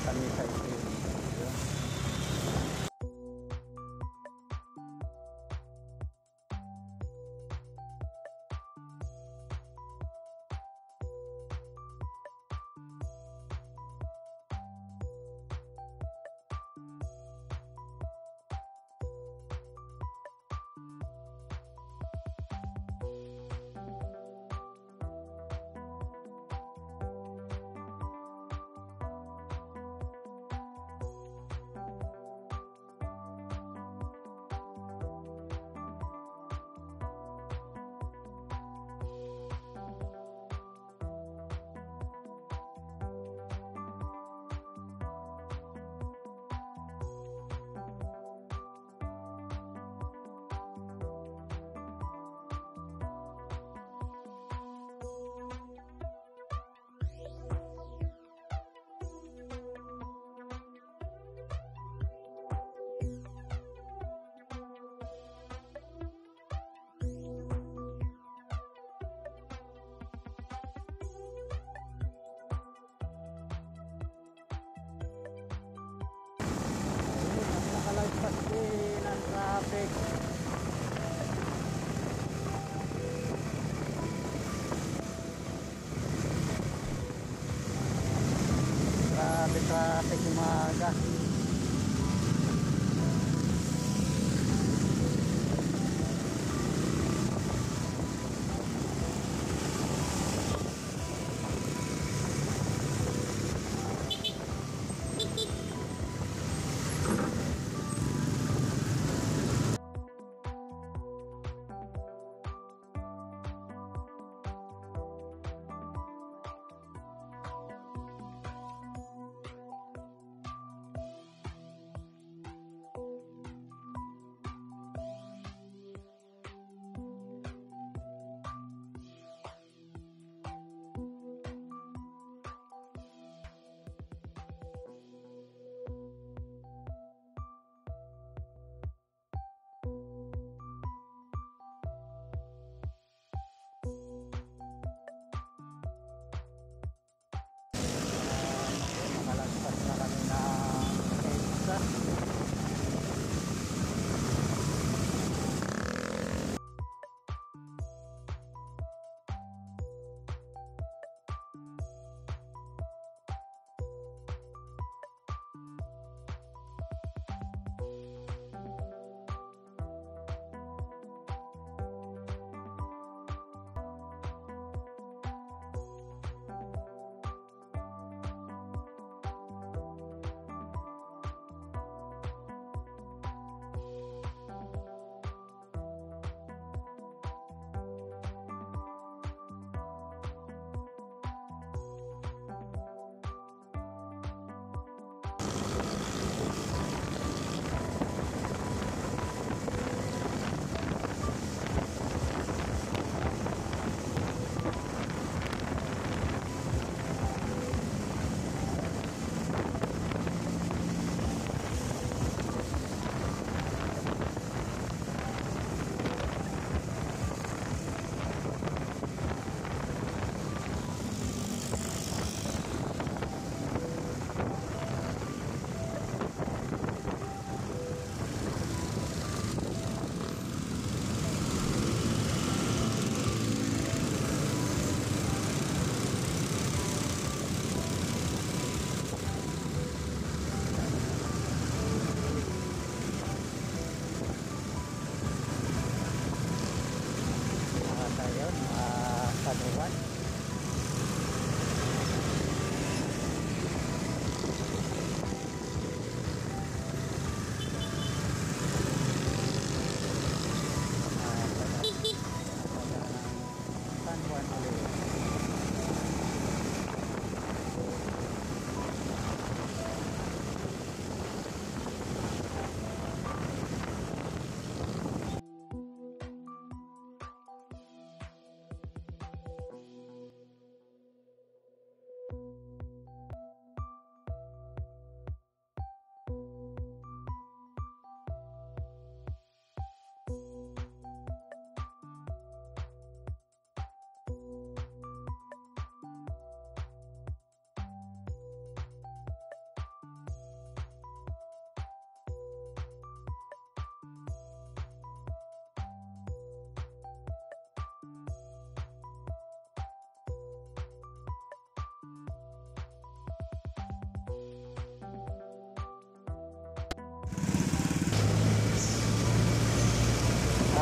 Santa Mesa Street. Yun. Nakalagpas din ang traffic. Traffic umaga.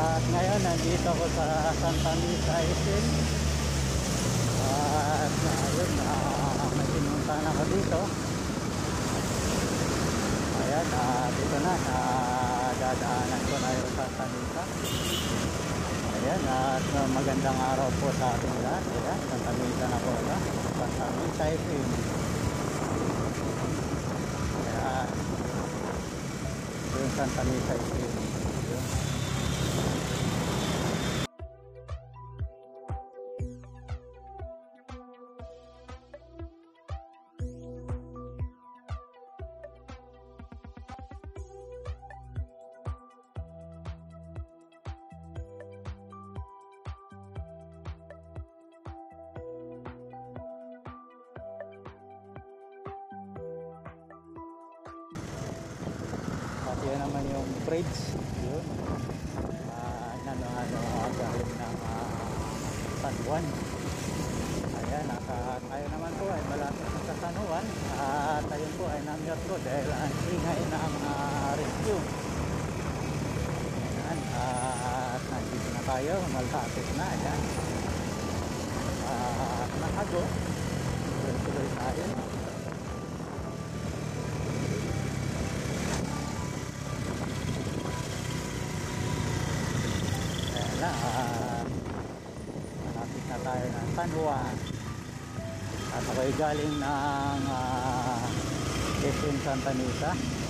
At ngayon nandito ako sa Santa Mesa Isin. At ayun, may pinuntahan ako dito. Ayan, dito na, dadaanan ko na yung Santa Mesa. Ayan, at magandang araw po sa ating lahat. Ayan, Santa Mesa na po ito. Santa Mesa Isin. Ayan, ito yung Santa Mesa Isin. Ayan. At yan naman yung bridge yun, galing ng San Juan. Ayan, tayo naman po ay malapit na sa San Juan. At ayun po ay number ko dahil ang ingay ng rescue. Ayan, at nandito na tayo, malapit na. Ayan, nakago tuloy tayo. Malapit na tayo ng San Juan. At ako'y galing ng SM Santa Mesa.